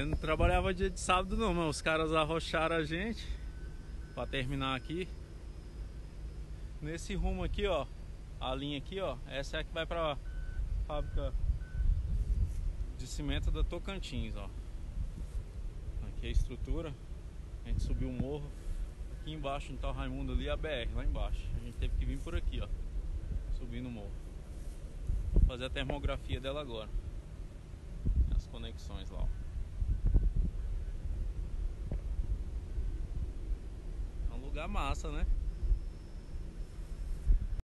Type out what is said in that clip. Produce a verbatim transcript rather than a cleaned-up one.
Nós não trabalhava dia de sábado não, mas os caras arrocharam a gente pra terminar aqui. Nesse rumo aqui, ó, a linha aqui, ó, essa é a que vai pra fábrica de cimento da Tocantins, ó. Aqui é a estrutura. A gente subiu o morro. Aqui embaixo no tal Raimundo ali, a B R, lá embaixo. A gente teve que vir por aqui, ó, subindo o morro. Vou fazer a termografia dela agora. As conexões lá, ó. É um lugar massa, né?